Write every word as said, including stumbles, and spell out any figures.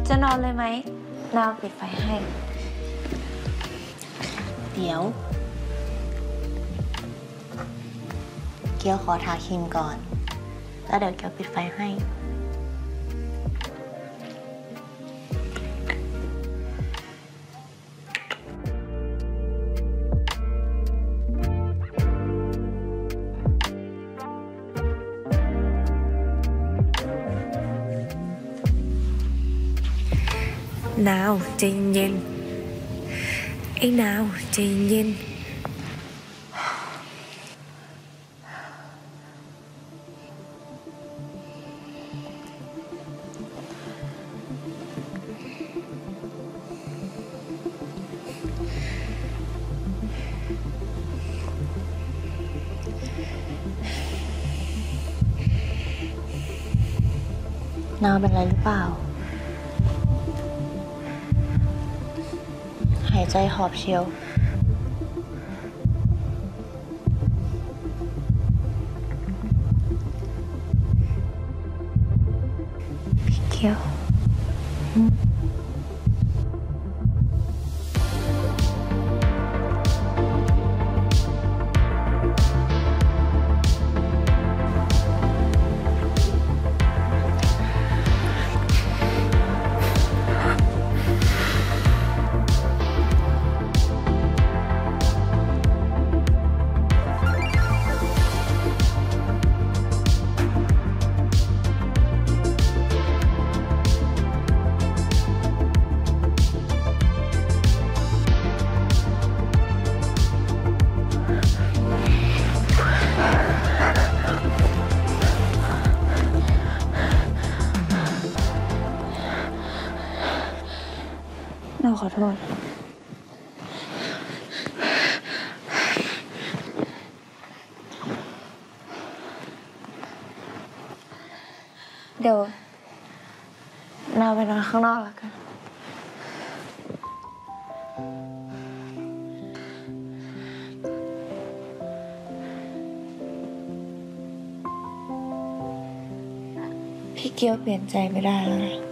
จะนอนเลยไหมนาวปิดไฟให้เดี๋ยวเกียวขอทาครีมก่อนแล้วเดี๋ยวเกียวปิดไฟให้นาวใจเย็นๆไอ้นาวใจเย็นนาวเป็นไรหรือเปล่าหายใจหอบเชียวพี่เกียวเราขอโทษเดี๋ยวเราไปนอนข้างนอกแล้วกันพี่เกียวเปลี่ยนใจไม่ได้แล้วนะ